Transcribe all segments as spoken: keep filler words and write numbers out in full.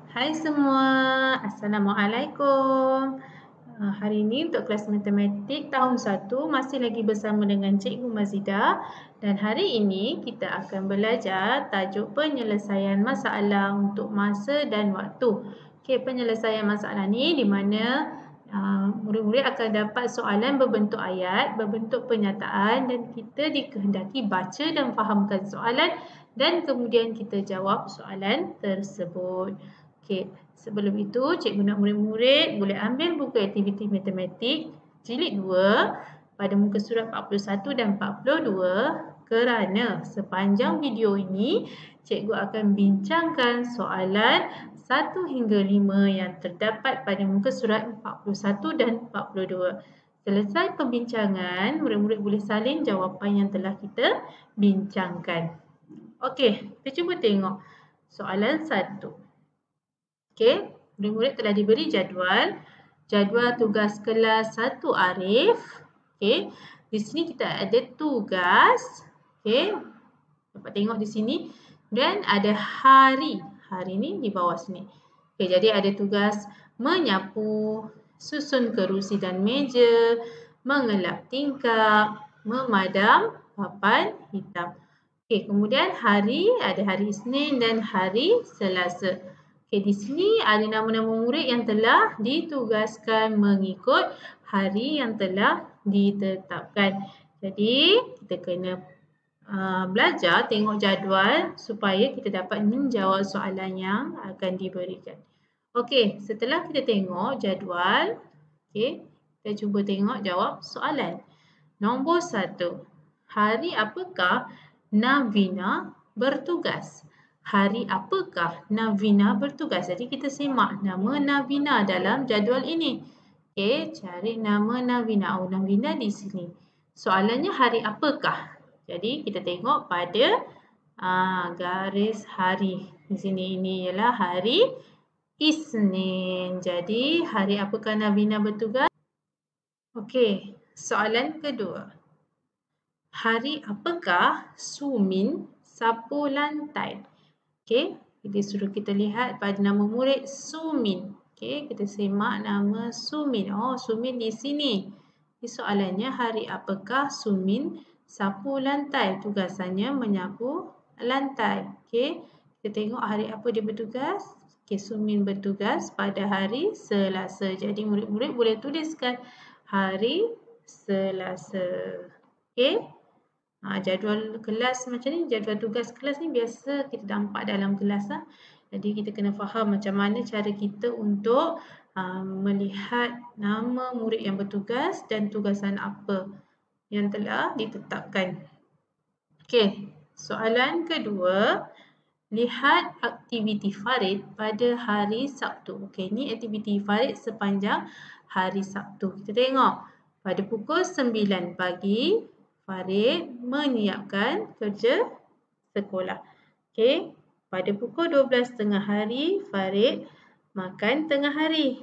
Hai semua, Assalamualaikum. Uh, hari ini untuk kelas matematik tahun satu masih lagi bersama dengan Cikgu Mazidah dan hari ini kita akan belajar tajuk penyelesaian masalah untuk masa dan waktu. Okey, penyelesaian masalah ni di mana uh, murid-murid akan dapat soalan berbentuk ayat, berbentuk pernyataan dan kita dikehendaki baca dan fahamkan soalan dan kemudian kita jawab soalan tersebut. Okey, sebelum itu cikgu nak murid-murid boleh ambil buku aktiviti matematik jilid dua pada muka surat empat puluh satu dan empat puluh dua kerana sepanjang video ini cikgu akan bincangkan soalan satu hingga lima yang terdapat pada muka surat empat puluh satu dan empat puluh dua. Selesai pembincangan, murid-murid boleh salin jawapan yang telah kita bincangkan. Okey, kita cuba tengok soalan satu. Okey, murid-murid telah diberi jadual. Jadual tugas kelas satu Arif. Okey, di sini kita ada tugas. Okey, dapat tengok di sini. Dan ada hari. Hari ni di bawah sini. Okey, jadi ada tugas menyapu, susun kerusi dan meja, mengelap tingkap, memadam papan hitam. Okey, kemudian hari ada hari Isnin dan hari Selasa. Okey, di sini ada nama-nama murid yang telah ditugaskan mengikut hari yang telah ditetapkan. Jadi, kita kena uh, belajar tengok jadual supaya kita dapat menjawab soalan yang akan diberikan. Okey, setelah kita tengok jadual, okey, kita cuba tengok jawab soalan. Nombor satu. Hari apakah Navina bertugas? Hari apakah Navina bertugas? Jadi kita semak nama Navina dalam jadual ini. Okey, cari nama Navina. Oh, Navina di sini. Soalannya hari apakah? Jadi kita tengok pada aa, garis hari. Di sini ini ialah hari Isnin. Jadi hari apakah Navina bertugas? Okey, soalan kedua. Hari apakah Sumin sapu lantai? Okey, kita suruh kita lihat pada nama murid Sumin. Okey, kita semak nama Sumin. Oh, Sumin di sini. Di soalannya hari apakah Sumin sapu lantai? Tugasannya menyapu lantai. Okey, kita tengok hari apa dia bertugas. Okey, Sumin bertugas pada hari Selasa. Jadi murid-murid boleh tuliskan hari Selasa. Okey. Ha, jadual kelas macam ni, jadual tugas kelas ni biasa kita nampak dalam kelas lah. Jadi kita kena faham macam mana cara kita untuk uh, melihat nama murid yang bertugas dan tugasan apa yang telah ditetapkan. Okey, soalan kedua. Lihat aktiviti Farid pada hari Sabtu. Okey, ni aktiviti Farid sepanjang hari Sabtu. Kita tengok pada pukul sembilan pagi. Farid menyiapkan kerja sekolah. Okey, pada pukul dua belas tengah hari, Farid makan tengah hari.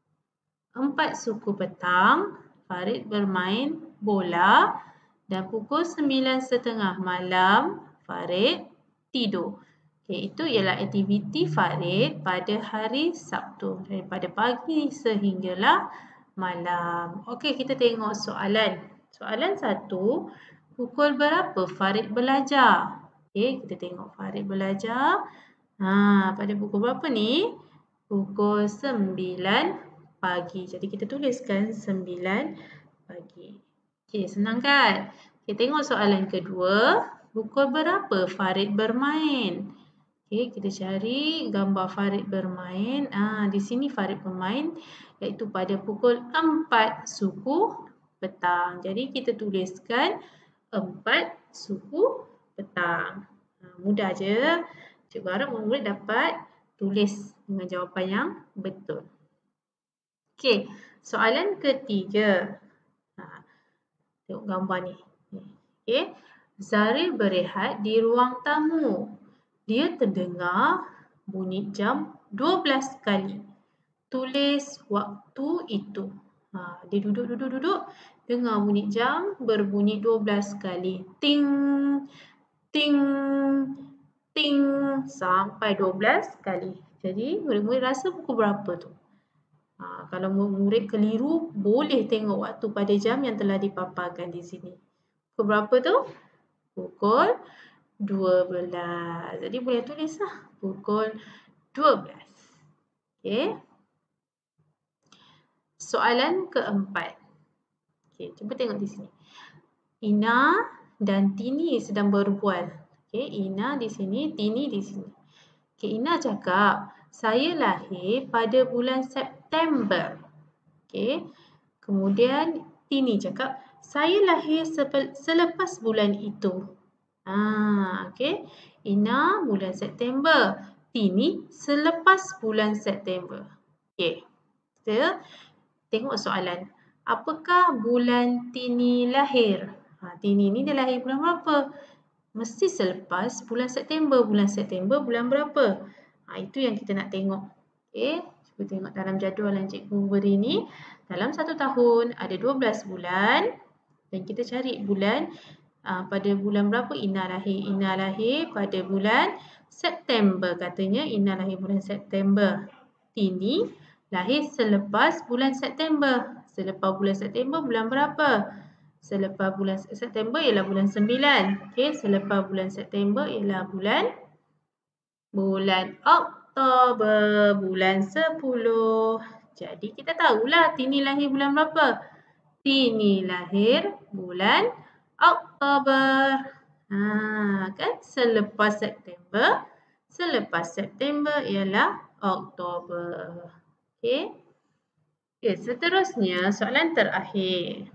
Empat suku petang, Farid bermain bola dan pukul sembilan setengah malam, Farid tidur. Okey, itu ialah aktiviti Farid pada hari Sabtu. Daripada pagi sehinggalah malam. Okey, kita tengok soalan. Soalan satu, pukul berapa Farid belajar? Okey, kita tengok Farid belajar. Ha, pada pukul berapa ni? Pukul sembilan pagi. Jadi kita tuliskan sembilan pagi. Okey, senang kan? Kita tengok soalan kedua. Pukul berapa Farid bermain? Okey, kita cari gambar Farid bermain. Ah, di sini Farid bermain iaitu pada pukul empat suku petang. Jadi kita tuliskan empat suku petang. Ha, mudah je. Cikgu harap murid dapat tulis dengan jawapan yang betul. Okey, soalan ketiga. Ha, tengok gambar ni. Okey, Zaril berehat di ruang tamu. Dia terdengar bunyi jam dua belas kali. Tulis waktu itu. Ha, dia duduk-duduk-duduk. Dengar bunyi jam berbunyi dua belas kali. Ting, ting, ting sampai dua belas kali. Jadi murid-murid rasa pukul berapa tu? Ha, kalau murid keliru, boleh tengok waktu pada jam yang telah dipaparkan di sini. Pukul berapa tu? Pukul dua belas. Jadi boleh tulis lah. Pukul dua belas. Okey. Soalan keempat. Okey, cuba tengok di sini. Ina dan Tini sedang berbual. Okey, Ina di sini, Tini di sini. Okey, Ina cakap, saya lahir pada bulan September. Okey. Kemudian Tini cakap, saya lahir selepas bulan itu. Ah, okey. Ina bulan September. Tini selepas bulan September. Okey. Kita tengok soalan. Apakah bulan Tini lahir? Ha, Tini ni dia lahir bulan berapa? Mesti selepas bulan September. Bulan September bulan berapa? Ha, itu yang kita nak tengok. Okey. Cuba tengok dalam jadual yang cikgu beri ni. Dalam satu tahun ada dua belas bulan. Dan kita cari bulan. Uh, pada bulan berapa Ina lahir? Ina lahir pada bulan September. Katanya Ina lahir bulan September. Tini lahir selepas bulan September. Selepas bulan September bulan berapa? Selepas bulan September ialah bulan sembilan. Okey, selepas bulan September ialah bulan bulan Oktober, bulan sepuluh. Jadi kita tahulah Tini lahir bulan berapa? Tini lahir bulan Oktober. Ha, kan? Selepas September. Selepas September ialah Oktober. Okey. Okay, seterusnya soalan terakhir.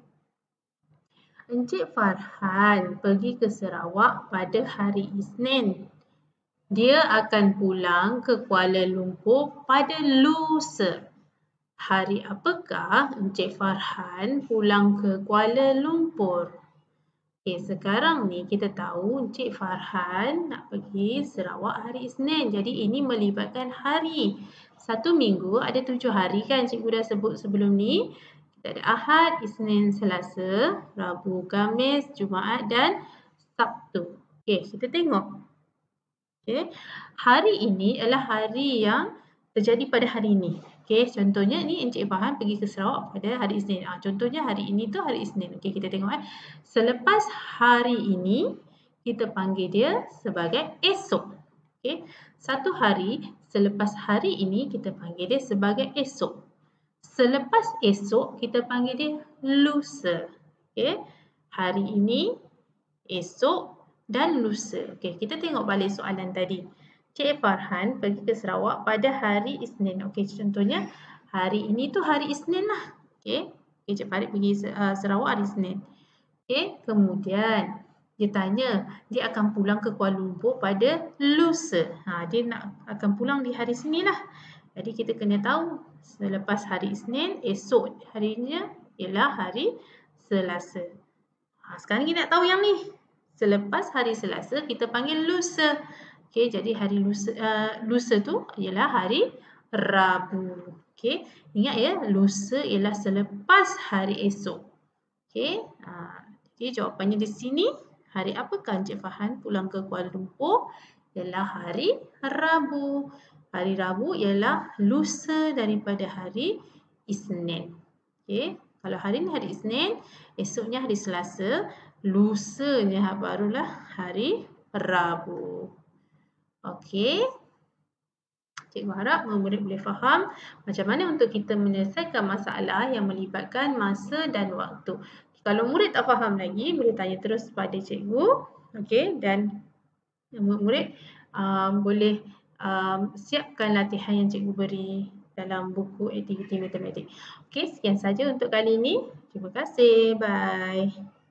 Encik Farhan pergi ke Sarawak pada hari Isnin. Dia akan pulang ke Kuala Lumpur pada lusa. Hari apakah Encik Farhan pulang ke Kuala Lumpur? Okay, sekarang ni kita tahu Encik Farhan nak pergi Sarawak hari Isnin. Jadi ini melibatkan hari. Satu minggu ada tujuh hari kan cikgu dah sebut sebelum ni. Kita ada Ahad, Isnin, Selasa, Rabu, Khamis, Jumaat dan Sabtu. Okay, kita tengok. Okay. Hari ini adalah hari yang terjadi pada hari ini. Okay, contohnya ni Encik Farhan pergi ke Sarawak pada hari Isnin. Ah, contohnya hari ini tu hari Isnin. Okay, kita tengok eh. Selepas hari ini, kita panggil dia sebagai esok. Okay. Satu hari selepas hari ini, kita panggil dia sebagai esok. Selepas esok, kita panggil dia lusa. Okay. Hari ini, esok dan lusa. Okay, kita tengok balik soalan tadi. Cik Farhan pergi ke Sarawak pada hari Isnin. Okey, contohnya hari ini tu hari Isnin lah. Okey, okay, Cik Farid pergi uh, Sarawak hari Isnin. Okey, kemudian dia tanya dia akan pulang ke Kuala Lumpur pada lusa. Ha, dia nak akan pulang di hari sini lah. Jadi kita kena tahu selepas hari Isnin, esok harinya ialah hari Selasa. Ha, sekarang kita nak tahu yang ni. Selepas hari Selasa kita panggil lusa. Okey, jadi hari lusa, uh, lusa tu ialah hari Rabu. Okey, ingat ya, lusa ialah selepas hari esok. Okey, uh, jadi jawapannya di sini, hari apakah Encik Farhan pulang ke Kuala Lumpur? Ialah hari Rabu. Hari Rabu ialah lusa daripada hari Isnin. Okey, kalau hari ni hari Isnin, esoknya hari Selasa, lusanya barulah hari Rabu. Okey, cikgu harap murid boleh faham macam mana untuk kita menyelesaikan masalah yang melibatkan masa dan waktu. Kalau murid tak faham lagi, boleh tanya terus pada cikgu. Okey, dan murid um, boleh um, siapkan latihan yang cikgu beri dalam buku aktiviti matematik. Okey, sekian saja untuk kali ini. Terima kasih. Bye.